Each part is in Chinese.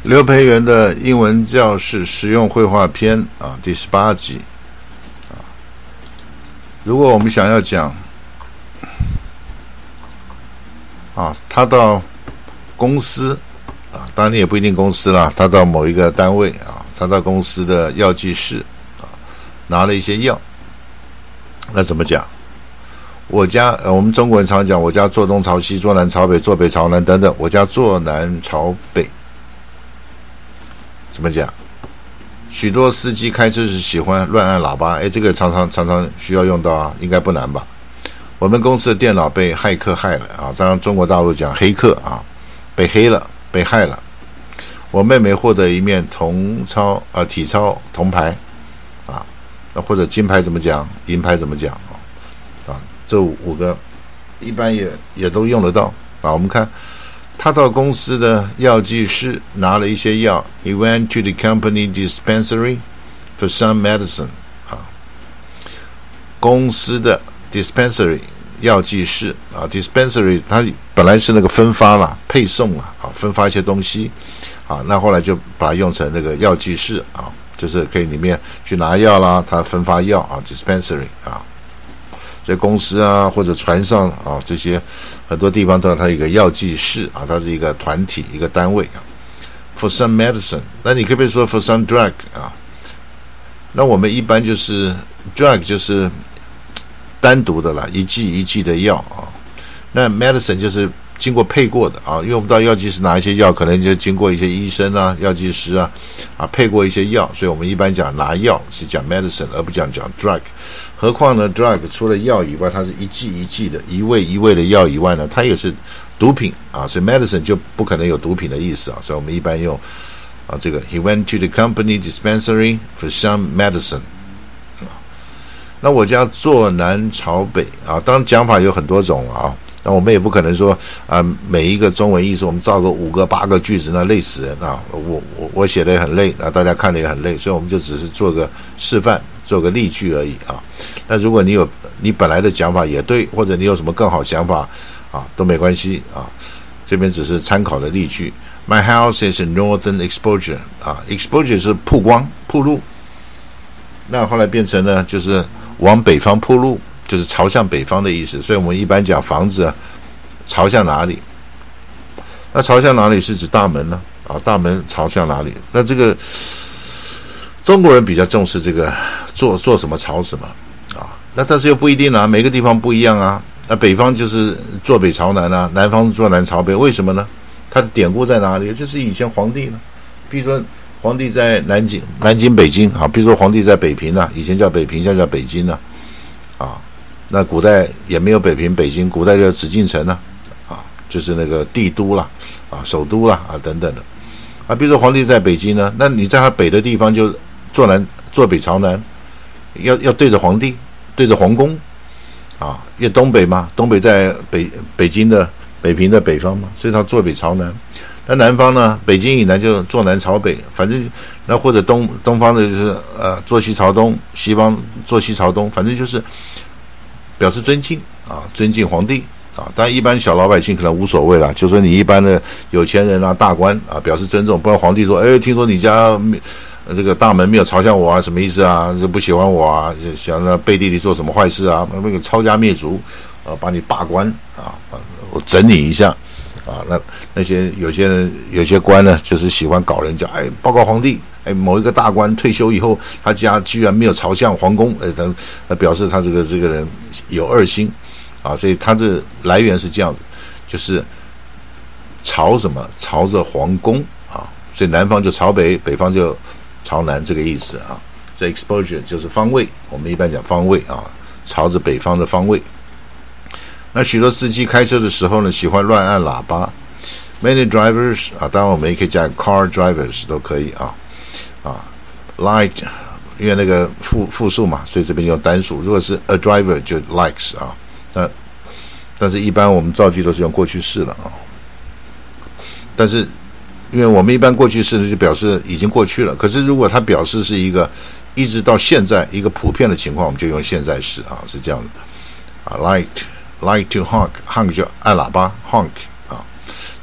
刘培元的英文教室实用绘画篇啊，第18集啊。如果我们想要讲啊，他到公司啊，当然你也不一定公司啦，他到某一个单位啊，他到公司的药剂室啊，拿了一些药，那怎么讲？我家我们中国人常讲，我家坐东朝西，坐南朝北，坐北朝南等等，我家坐南朝北。怎么讲？许多司机开车时喜欢乱按喇叭，这个常常需要用到啊，应该不难吧？我们公司的电脑被骇客害了啊，当然中国大陆讲黑客啊，被黑了，被害了。我妹妹获得一面体操铜牌啊，那或者金牌怎么讲？银牌怎么讲啊？这5个一般也都用得到啊。我们看。他到公司的药剂室拿了一些药 He went to the company dispensary for some medicine 啊，公司的 dispensary 药剂室啊 dispensary 它本来是那个分发啦，配送啊，分发一些东西啊，那后来就把它用成那个药剂室啊，就是可以里面去拿药啦，它分发药啊 dispensary 啊。在公司啊，或者船上啊，这些很多地方都有它一个药剂室啊，它是一个团体一个单位啊。For some medicine， 那你可不可以说 for some drug 啊？那我们一般就是 drug 就是单独的啦，一剂一剂的药啊。那 medicine 就是经过配过的啊，因为我们到药剂室拿一些药，可能就经过一些医生啊、药剂师啊配过一些药，所以我们一般讲拿药是讲 medicine， 而不讲 drug。何况呢 ，drug 除了药以外，它是一剂一剂的、一味一味的药以外呢，它也是毒品啊，所以 medicine 就不可能有毒品的意思啊，所以我们一般用这个 He went to the company dispensary for some medicine。那我家坐南朝北啊，当然讲法有很多种啊。那我们也不可能说每一个中文意思我们造个5个8个句子，那累死人啊！我写的也很累啊，大家看的也很累，所以我们就只是做个示范，做个例句而已啊。那如果你本来的讲法也对，或者你有什么更好想法啊，都没关系啊。这边只是参考的例句。My house is in northern exposure 啊 ，exposure 是曝光、曝露，那后来变成呢就是往北方曝露。就是朝向北方的意思，所以我们一般讲房子朝向哪里？那朝向哪里是指大门呢？大门朝向哪里？那这个中国人比较重视这个做什么朝什么啊？那但是又不一定啊，每个地方不一样啊。那北方就是坐北朝南啊，南方坐南朝北，为什么呢？它的典故在哪里？就是以前皇帝呢，比如说皇帝在南京、北京啊，比如说皇帝在北平啊，以前叫北平，现在叫北京啊。那古代也没有北平、北京，古代叫紫禁城就是那个帝都啦，首都啦，等等的，比如说皇帝在北京呢，那你在他北的地方就坐北朝南，要对着皇帝，对着皇宫，因为东北嘛，东北在北京的北平的北方嘛，所以他坐北朝南。那南方呢，北京以南就坐南朝北，反正那或者东方的就是坐西朝东，西方坐西朝东，反正就是。表示尊敬尊敬皇帝当然一般小老百姓可能无所谓啦，就说你一般的有钱人大官表示尊重，不然皇帝说听说你家这个大门没有朝向我什么意思啊？就不喜欢我想在背地里做什么坏事那个抄家灭族把你罢官我整你一下那些有些官呢，就是喜欢搞人家报告皇帝。某一个大官退休以后，他家居然没有朝向皇宫，表示他这个人有二心所以他这来源是这样子，就是朝什么？朝着皇宫所以南方就朝北，北方就朝南，这个意思所以 exposure 就是方位，我们一般讲方位朝着北方的方位。那许多司机开车的时候呢，喜欢乱按喇叭。Many drivers 当然我们也可以加 car drivers 都可以like 因为那个复数嘛，所以这边用单数。如果是 a driver 就 likes 但是一般我们造句都是用过去式了但是因为我们一般过去式就表示已经过去了，可是如果它表示是一个一直到现在一个普遍的情况，我们就用现在式是这样的like to honk 就按喇叭 honk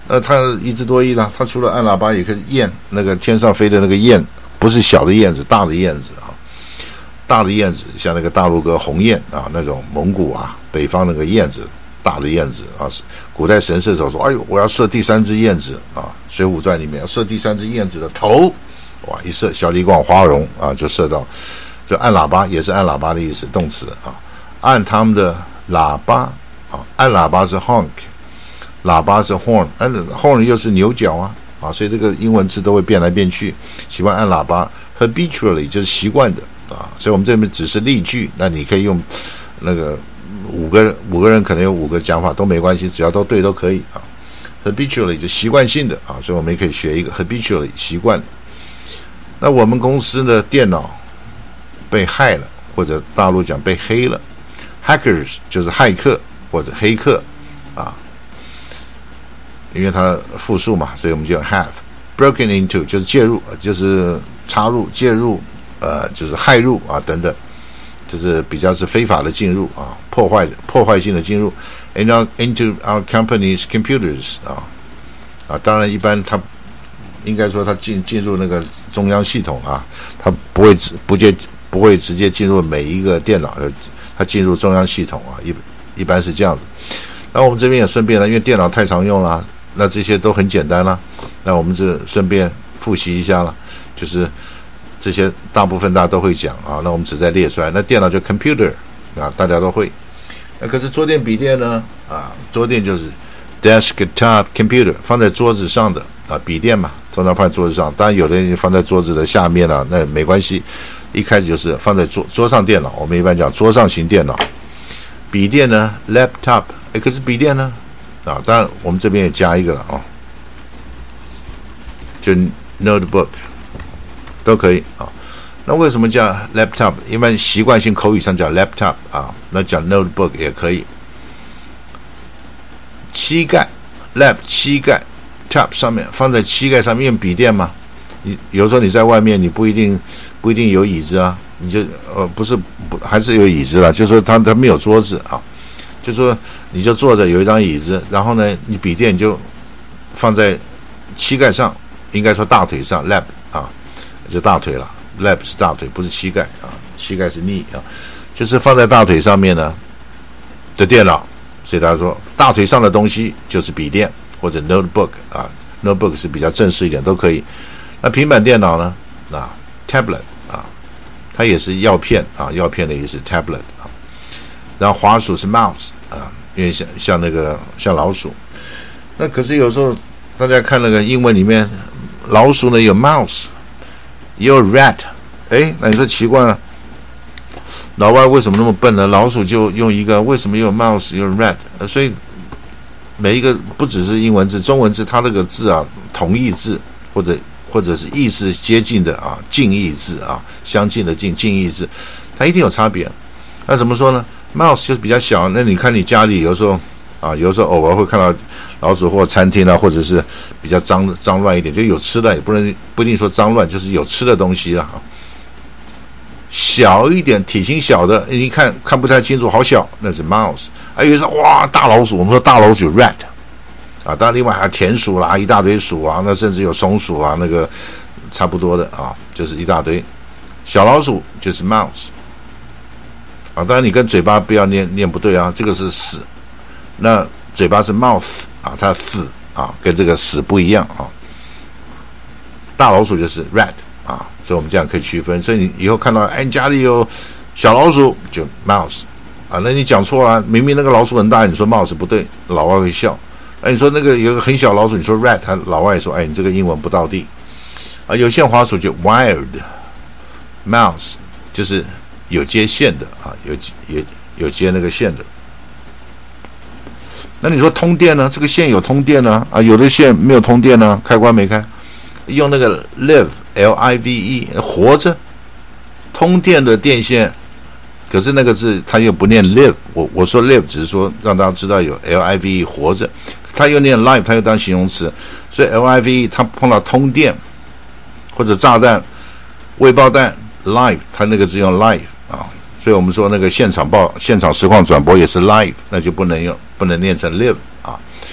它1只多亿了，它除了按喇叭也可以燕，那个天上飞的那个燕，不是小的燕子，大的燕子啊，大的燕子像那个大陆个鸿雁啊，那种蒙古啊北方那个燕子，大的燕子啊，古代神射手说，哎呦，我要射第3只燕子啊，《水浒传》里面要射第3只燕子的头，哇，一射小李广花荣啊，就射到，就按喇叭也是按喇叭的意思，动词啊，按他们的喇叭啊，按喇叭是 honk。喇叭是 horn 又是牛角啊，所以这个英文字都会变来变去。喜欢按喇叭 habitually 就是习惯的啊，所以我们这边只是例句，那你可以用那个五个人可能有5个讲法都没关系，只要都对都可以啊。habitually 就习惯性的啊，所以我们也可以学一个 habitually 习惯。那我们公司的电脑被害了，或者大陆讲被黑了 ，hackers 就是骇客或者黑客啊。因为它复数嘛，所以我们就用 have broken into 就是介入，就是插入、介入，就是骇入啊等等，就是比较是非法的进入啊，破坏性的进入 into our company's computers 啊，当然一般它应该说它进入那个中央系统啊，它不会直接进入每一个电脑，它进入中央系统啊，一般是这样子。那我们这边也顺便了，因为电脑太常用了。那这些都很简单了，那我们这顺便复习一下了，就是这些大部分大家都会讲啊，那我们只在列出来。那电脑就 computer 啊，大家都会。那可是桌垫笔电呢？啊，桌垫就是 desktop computer 放在桌子上的啊，笔电嘛，通常放在桌子上。当然有的人放在桌子的下面了，那没关系。一开始就是放在桌上电脑，我们一般讲桌上型电脑。笔电呢 laptop， 可是笔电呢？啊，当然我们这边也加一个了啊，就 notebook 都可以啊。那为什么叫 laptop？ 一般习惯性口语上讲 laptop 啊，那讲 notebook 也可以。膝盖 lap 膝盖 top 上面放在膝盖上面，因为笔电嘛，有时候你在外面你不一定有椅子啊，你就还是有椅子啦，就是说它没有桌子啊。就说你就坐着有一张椅子，然后呢，你笔电就放在膝盖上，应该说大腿上 lap 啊，就大腿了 ，lap 是大腿，不是膝盖啊，膝盖是 knee 啊，就是放在大腿上面呢的电脑，所以大家说大腿上的东西就是笔电或者 notebook 啊 ，notebook 是比较正式一点都可以。那平板电脑呢啊 tablet 啊，它也是药片啊，药片的意思 tablet 啊。然后滑鼠是 mouse 啊，因为像那个像老鼠。那可是有时候大家看那个英文里面，老鼠呢有 mouse， 也有 rat， 那你说奇怪了，老外为什么那么笨呢？老鼠就用一个，为什么有 mouse 有 rat？所以每一个不只是英文字，中文字它这个字啊，同义字或者是意思接近的啊，近义字啊，相近的近义字，它一定有差别。那怎么说呢？mouse 就是比较小，那你看你家里有时候偶尔会看到老鼠，或餐厅啊，或者是比较脏乱一点，就有吃的，也不一定说脏乱，就是有吃的东西啦。小一点，体型小的，你看不太清楚，好小，那是 mouse。还有一说哇大老鼠，我们说大老鼠 rat 啊，当然另外还有田鼠啦，一大堆鼠啊，那甚至有松鼠啊，那个差不多的啊，就是一大堆。小老鼠就是 mouse。啊，当然你跟嘴巴不要念不对啊，这个是死，那嘴巴是 mouth 啊，它死啊，跟这个死不一样啊。大老鼠就是 rat 啊，所以我们这样可以区分。所以你以后看到你家里有小老鼠就 mouse 啊，那你讲错了，明明那个老鼠很大，你说 mouse 不对，老外会笑。你说那个有个很小老鼠，你说 rat， 老外说你这个英文不到地啊。有线滑鼠就 wired mouse 就是有接线的啊，有接那个线的。那你说通电呢？这个线有通电呢？有的线没有通电呢，开关没开，用那个 live L-I-V-E 活着，通电的电线。可是那个字他又不念 live， 我说 live 只是说让大家知道有 L-I-V-E 活着，他又念 live， 他又当形容词，所以 L-I-V-E 他碰到通电或者炸弹、未爆弹 live， 他那个字用 live。所以我们说那个现场实况转播也是 live， 那就不能念成 live 啊。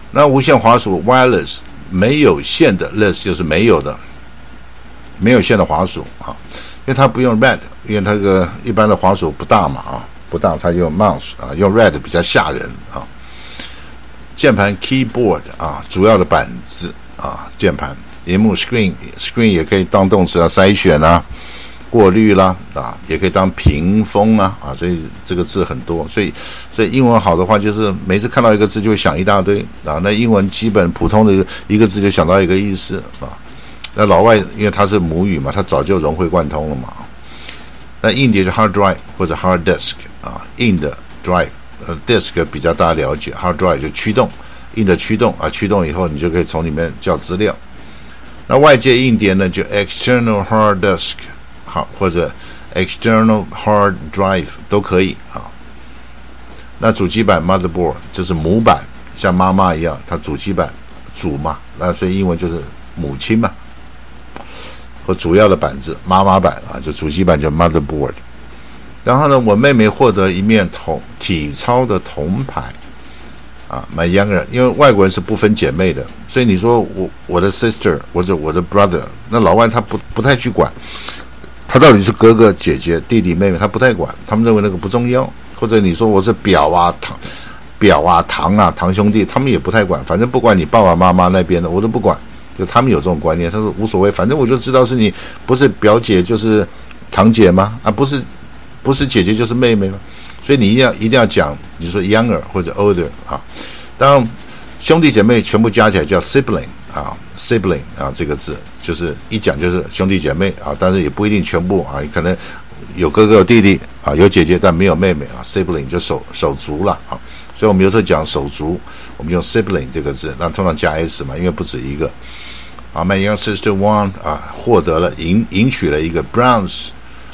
那无线滑鼠 wireless 没有线的 less 就是没有的，没有线的滑鼠啊，因为它不用 red， 因为它这个一般的滑鼠不大嘛啊，不大，它用 mouse 啊，用 red 比较吓人啊。键盘 keyboard 啊，主要的板子啊，键盘。萤幕 screen 也可以当动词啊，筛选啊，过滤啦啊，也可以当屏风啊所以这个字很多，所以英文好的话，就是每次看到一个字就会想一大堆啊。那英文基本普通的一个字就想到一个意思啊。那老外因为他是母语嘛，他早就融会贯通了嘛。那硬碟是 hard drive 或者 hard disk 啊，硬的 drive，disk 比较大家了解 ，hard drive 就驱动，硬的驱动啊，驱动以后你就可以从里面叫资料。那外界硬碟呢，就 external hard disk 好，或者 external hard drive 都可以啊。那主机板 motherboard 就是母板，像妈妈一样，它主机板主嘛，那所以英文就是母亲嘛，或主要的板子妈妈板啊，就主机板叫 motherboard。然后呢，我妹妹获得一面体操的铜牌。my younger， 因为外国人是不分姐妹的，所以你说我的 sister 或者我的 brother， 那老外他不太去管，他到底是哥哥姐姐弟弟妹妹，他不太管，他们认为那个不重要。或者你说我是表啊堂兄弟，他们也不太管，反正不管你爸爸妈妈那边的我都不管，就他们有这种观念，他说无所谓，反正我就知道是你不是表姐就是堂姐吗？不是姐姐就是妹妹吗？所以你一定要讲，你说 younger 或者 older 啊。当然，兄弟姐妹全部加起来叫 sibling 啊，这个字就是一讲就是兄弟姐妹啊，但是也不一定全部啊，可能有哥哥有弟弟啊，有姐姐但没有妹妹啊 ，sibling 就手足了啊。所以我们有时候讲手足，我们用 sibling 这个字，那通常加 s 嘛，因为不止一个。My young sister won 获得了赢取了一个 bronze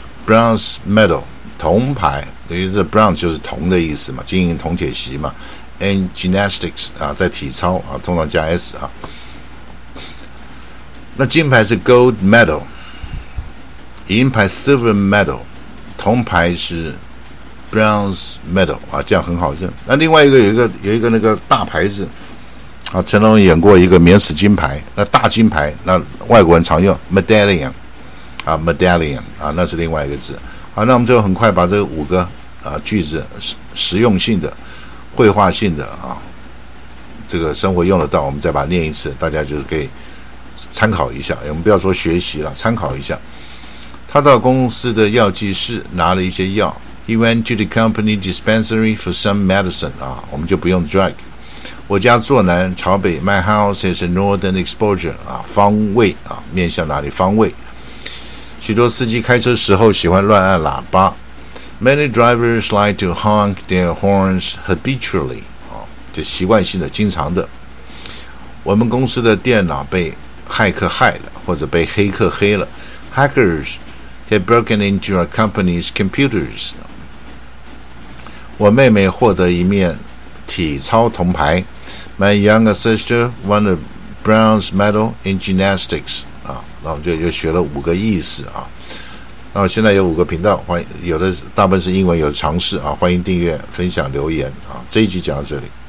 medal 铜牌。等于是 bronze 就是铜的意思嘛，金银铜铁锡嘛。And gymnastics 在体操通常加 s 那金牌是 gold medal， 银牌 silver medal， 铜牌是 bronze medal 这样很好认。那另外一个有一个那个大牌子成龙演过一个免死金牌，那大金牌那外国人常用 medallion 那是另外一个字。好，那我们就很快把这5个句子实用性的、绘画性的这个生活用得到，我们再把它念一次，大家就是可以参考一下。我们不要说学习了，参考一下。他到公司的药剂室拿了一些药。He went to the company dispensary for some medicine 我们就不用 drug。我家坐南朝北 ，My house has a northern exposure 方位面向哪里？方位。许多司机开车时候喜欢乱按喇叭。Many drivers like to honk their horns habitually 就习惯性的、经常的。我们公司的电脑被骇客害了，或者被黑客黑了。Hackers had broken into our company's computers。我妹妹获得一面体操铜牌。My younger sister won a bronze medal in gymnastics。那我们就学了5个意思那我现在有5个频道，有的大部分是英文，有的常识欢迎订阅、分享、留言这一集讲到这里。